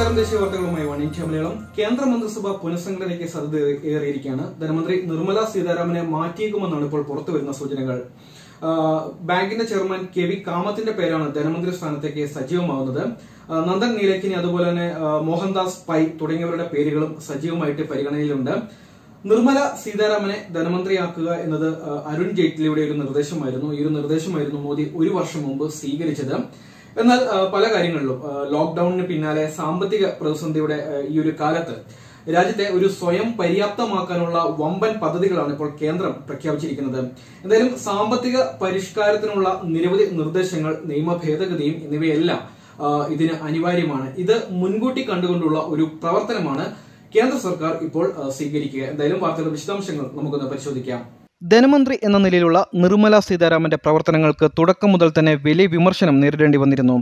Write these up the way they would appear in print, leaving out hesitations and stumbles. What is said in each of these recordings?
നമസ്കാരം. ദേശീയ വാർത്തകളുമായി ഒനൈൻഡിയ മലയാളം. കേന്ദ്ര മന്ത്രിസഭ പുനഃസംഘടനയ്ക്ക് സാധ്യത ഏറിയിരിക്കുകയാണ്. ധനമന്ത്രി നിർമ്മല സീതാരാമനെ മാറ്റിയേക്കുമെന്നാണ് ഇപ്പോൾ പുറത്തുവരുന്ന സൂചനകൾ. ബാങ്കിന്റെ ചെയർമാൻ കെ.വി. കാമത്തിന്റെ പേരാണ് ധനമന്ത്രി സ്ഥാനത്തേക്ക് സജീവമാകുന്നത്. നന്ദൻ നീലേക്കിനി, അതുപോലെ തന്നെ മോഹൻദാസ് പൈ തുടങ്ങിയവരുടെ പേരുകളും സജീവമായിട്ട് പരിഗണനയിലുണ്ട്. നിർമ്മല സീതാരാമനെ ധനമന്ത്രിയാക്കുക എന്നത് അരുൺ ജെയ്റ്റ്ലിയുടെ ഒരു നിർദ്ദേശമായിരുന്നു. ഈ ഒരു നിർദ്ദേശമായിരുന്നു മോദി ഒരു വർഷം മുമ്പ് സ്വീകരിച്ചത്. എന്നാൽ പല കാര്യങ്ങളിലും ലോക്ഡൌണിന് പിന്നാലെ സാമ്പത്തിക പ്രതിസന്ധിയുടെ ഈ ഒരു കാലത്ത് രാജ്യത്തെ ഒരു സ്വയം പര്യാപ്തമാക്കാനുള്ള വമ്പൻ പദ്ധതികളാണ് ഇപ്പോൾ കേന്ദ്രം പ്രഖ്യാപിച്ചിരിക്കുന്നത്. എന്തായാലും സാമ്പത്തിക പരിഷ്കാരത്തിനുള്ള നിരവധി നിർദ്ദേശങ്ങൾ, നിയമ ഭേദഗതിയും എന്നിവയെല്ലാം ഇതിന് അനിവാര്യമാണ്. ഇത് മുൻകൂട്ടി കണ്ടുകൊണ്ടുള്ള ഒരു പ്രവർത്തനമാണ് കേന്ദ്ര സർക്കാർ ഇപ്പോൾ സ്വീകരിക്കുക. എന്തായാലും വാർത്തയുടെ വിശദാംശങ്ങൾ നമുക്കൊന്ന് പരിശോധിക്കാം. ധനമന്ത്രി എന്ന നിലയിലുള്ള നിർമ്മല സീതാരാമന്റെ പ്രവർത്തനങ്ങൾക്ക് തുടക്കം മുതൽ തന്നെ വലിയ വിമർശനം നേരിടേണ്ടി വന്നിരുന്നു.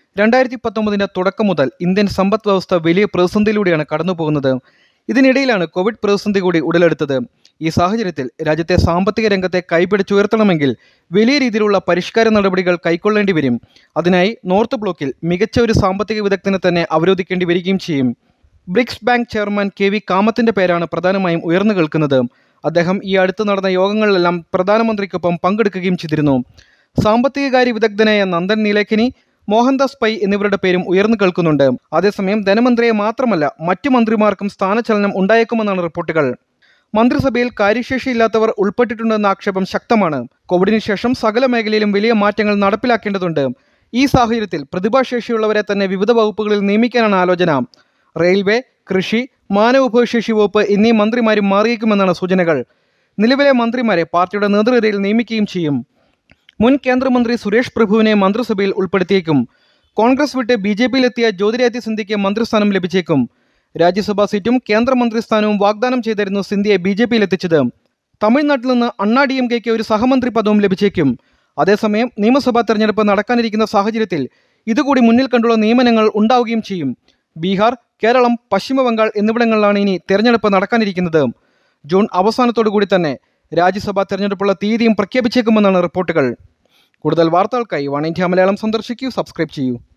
2019 തുടക്കം മുതൽ ഇന്ത്യൻ സമ്പദ് വ്യവസ്ഥ വലിയ പ്രതിസന്ധിയിലൂടെയാണ് കടന്നുപോകുന്നത്. ഇതിനിടയിലാണ് കോവിഡ് പ്രതിസന്ധി കൂടി ഉടലെടുത്തത്. ഈ സാഹചര്യത്തിൽ രാജ്യത്തെ സാമ്പത്തിക രംഗത്തെ കൈപിടിച്ചുയർത്തണമെങ്കിൽ വലിയ രീതിയിലുള്ള പരിഷ്കാര നടപടികൾ കൈക്കൊള്ളേണ്ടി വരും. അതിനായി നോർത്ത് ബ്ലോക്കിൽ മികച്ച ഒരു സാമ്പത്തിക വിദഗ്ധനെ തന്നെ അവരോധിക്കേണ്ടി വരികയും ചെയ്യും. BRICS bank chairman K V. കാമത്തിന്റെ പേരാണ് പ്രധാനമായും ഉയർന്നു കേൾക്കുന്നത്. അദ്ദേഹം ഈ അടുത്ത് നടന്ന യോഗങ്ങളിലെല്ലാം പ്രധാനമന്ത്രിക്കൊപ്പം പങ്കെടുക്കുകയും ചെയ്തിരുന്നു. സാമ്പത്തികകാര്യ വിദഗ്ധനായ നന്ദൻ നീലേക്കിനി, മോഹൻദാസ് പൈ എന്നിവരുടെ പേരും ഉയർന്നു കേൾക്കുന്നുണ്ട്. അതേസമയം ധനമന്ത്രിയെ മാത്രമല്ല മറ്റു മന്ത്രിമാർക്കും സ്ഥാനചലനം ഉണ്ടായേക്കുമെന്നാണ് റിപ്പോർട്ടുകൾ. മന്ത്രിസഭയിൽ കാര്യശേഷിയില്ലാത്തവർ ഉൾപ്പെട്ടിട്ടുണ്ടെന്ന ആക്ഷേപം ശക്തമാണ്. കോവിഡിന് ശേഷം സകല മേഖലയിലും വലിയ മാറ്റങ്ങൾ നടപ്പിലാക്കേണ്ടതുണ്ട്. ഈ സാഹചര്യത്തിൽ പ്രതിഭാശേഷിയുള്ളവരെ തന്നെ വിവിധ വകുപ്പുകളിൽ നിയമിക്കാനാണ് ആലോചന. റെയിൽവേ, കൃഷി, മാനവവിഭവശേഷി വകുപ്പ് എന്നീ മന്ത്രിമാരും മാറിയേക്കുമെന്നാണ് സൂചനകൾ. നിലവിലെ മന്ത്രിമാരെ പാർട്ടിയുടെ നേതൃനിരയിൽ നിയമിക്കുകയും ചെയ്യും. മുൻ കേന്ദ്രമന്ത്രി സുരേഷ് പ്രഭുവിനെ മന്ത്രിസഭയിൽ ഉൾപ്പെടുത്തിയേക്കും. കോൺഗ്രസ് വിട്ട് BJPയിലെത്തിയ ജ്യോതിരാദിത്യ സിന്ധ്യയ്ക്ക് മന്ത്രിസ്ഥാനം ലഭിച്ചേക്കും. രാജ്യസഭാ സീറ്റും കേന്ദ്രമന്ത്രി സ്ഥാനവും വാഗ്ദാനം ചെയ്തിരുന്നു സിന്ധ്യയെ BJPയിലെത്തിച്ചത്. തമിഴ്നാട്ടിൽ നിന്ന് അണ്ണാ DMKയ്ക്ക് ഒരു സഹമന്ത്രി പദവും ലഭിച്ചേക്കും. അതേസമയം നിയമസഭാ തെരഞ്ഞെടുപ്പ് നടക്കാനിരിക്കുന്ന സാഹചര്യത്തിൽ ഇതുകൂടി മുന്നിൽ കണ്ടുള്ള നിയമനങ്ങൾ ഉണ്ടാവുകയും ചെയ്യും. ബീഹാർ, കേരളം, പശ്ചിമ ബംഗാൾ എന്നിവിടങ്ങളിലാണ് ഇനി തെരഞ്ഞെടുപ്പ് നടക്കാനിരിക്കുന്നത്. ജൂൺ അവസാനത്തോടുകൂടി തന്നെ രാജ്യസഭാ തെരഞ്ഞെടുപ്പുള്ള തീയതിയും പ്രഖ്യാപിച്ചേക്കുമെന്നാണ് റിപ്പോർട്ടുകൾ. കൂടുതൽ വാർത്തകൾക്കായി ഒനൈൻഡിയ മലയാളം സന്ദർശിക്കൂ, സബ്സ്ക്രൈബ് ചെയ്യൂ.